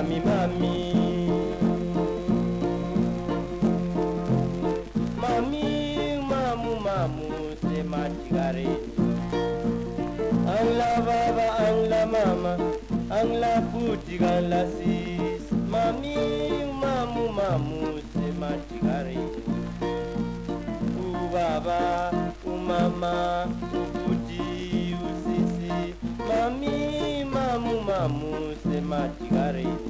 mami mami mami mamu mamu sema cigarette. Angla baba angla mama angla puti angla sis mami mamu mamu sema cigarette. Baba umama uputi usisi mami mamu mamu sema cigarette.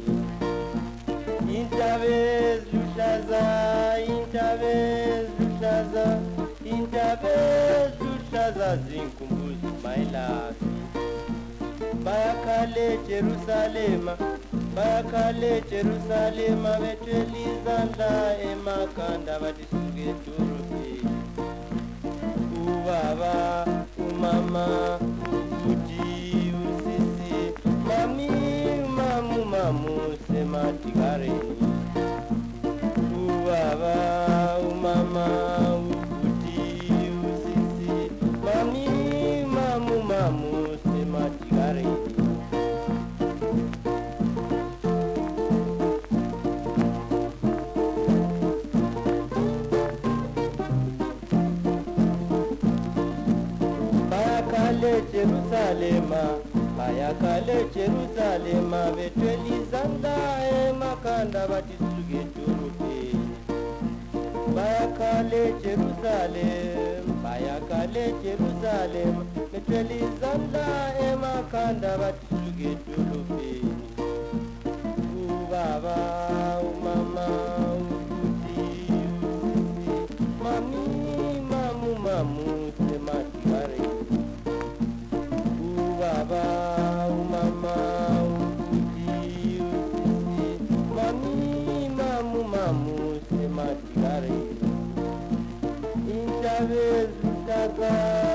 Intabez lushaza intabez lushaza intabez lushaza zinkumbuzi my love. Bayakale Jerusalema bayakale Jerusalema betwelizanda emakanda batisuge turupi. Baba umama uputi usisi mami mamu mamu sema cigarette. Baba umama uputi usisi mami mamu mamu sema cigarette. Jerusalema bayakale Jerusalema betwelizanda emakanda batisuge turupe. Bayakale Jerusalema betwelizanda emakanda batisuge turupe. Baba umama uputi usisi mami mamu mamu sema cigarette. Baba umama uputi usisi mami mamu mamu sema cigarette. Intabez lushaza